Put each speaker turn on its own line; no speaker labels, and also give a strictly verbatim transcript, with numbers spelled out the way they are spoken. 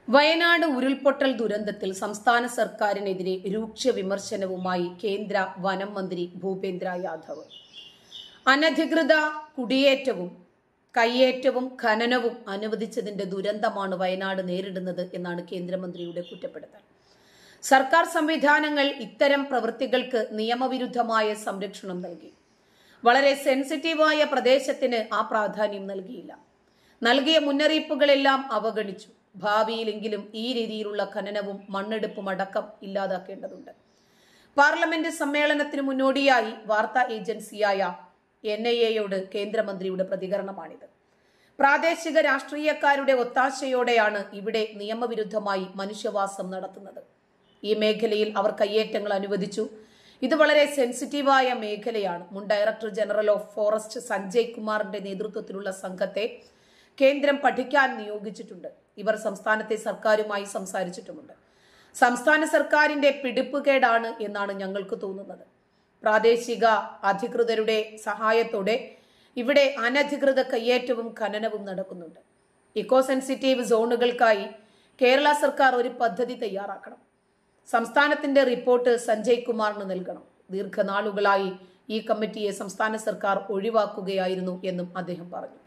വയനാട് ഉരുൾപൊട്ടൽ ദുരന്തത്തിൽ സംസ്ഥാന സർക്കാരിനെതിരെ രൂക്ഷ വിമർശനവുമായി കേന്ദ്ര വനം മന്ത്രി ഭൂപേന്ദ്ര യാദവ്. അനധികൃത കുടിയേറ്റവും കയ്യേറ്റവും ഖനനവും അനുവദിച്ചതിന്റെ ദുരന്തമാണ് വയനാട് നേരിടുന്നത് എന്നാണ് കേന്ദ്രമന്ത്രിയുടെ കുറ്റപ്പെടുത്തൽ. സർക്കാർ സംവിധാനങ്ങൾ ഇത്തരം പ്രവൃത്തികൾക്ക് നിയമവിരുദ്ധമായ സംരക്ഷണം നൽകി. വളരെ സെൻസിറ്റീവായ പ്രദേശത്തിന് ആ പ്രാധാന്യം നൽകിയില്ല. നൽകിയ മുന്നറിയിപ്പുകളെല്ലാം അവഗണിച്ചു. ഭാവിയിലെങ്കിലും ഈ രീതിയിലുള്ള ഖനനവും മണ്ണെടുപ്പും അടക്കം ഇല്ലാതാക്കേണ്ടതുണ്ട്. പാർലമെന്റ് സമ്മേളനത്തിന് മുന്നോടിയായി വാർത്താ ഏജൻസിയായ എൻ ഐ എയോട് കേന്ദ്രമന്ത്രിയുടെ പ്രതികരണമാണിത്. പ്രാദേശിക രാഷ്ട്രീയക്കാരുടെ ഒത്താശയോടെയാണ് ഇവിടെ നിയമവിരുദ്ധമായി മനുഷ്യവാസം നടത്തുന്നത്. ഈ മേഖലയിൽ അവർ കയ്യേറ്റങ്ങൾ അനുവദിച്ചു. ഇത് വളരെ സെൻസിറ്റീവായ മേഖലയാണ്. മുൻ director general of forest Sanjay കുമാറിന്റെ നേതൃത്വത്തിലുള്ള സംഘത്തെ കേന്ദ്രം പഠിക്കാൻ നിയോഗിച്ചിട്ടുണ്ട്. ഇവർ സംസ്ഥാനത്തെ സർക്കാരുമായി സംസാരിച്ചിട്ടുമുണ്ട്. സംസ്ഥാന സർക്കാരിന്റെ പിടിപ്പുകേടാണ് എന്നാണ് ഞങ്ങൾക്ക് തോന്നുന്നത്. പ്രാദേശിക അധികൃതരുടെ സഹായത്തോടെ ഇവിടെ അനധികൃത കയ്യേറ്റവും ഖനനവും നടക്കുന്നുണ്ട്. ഇക്കോ സെൻസിറ്റീവ് സോണുകൾക്കായി കേരള സർക്കാർ ഒരു പദ്ധതി തയ്യാറാക്കണം. സംസ്ഥാനത്തിന്റെ റിപ്പോർട്ട് സഞ്ജയ് കുമാറിന് നൽകണം. ദീർഘനാളുകളായി ഈ കമ്മിറ്റിയെ സംസ്ഥാന സർക്കാർ ഒഴിവാക്കുകയായിരുന്നു എന്നും അദ്ദേഹം പറഞ്ഞു.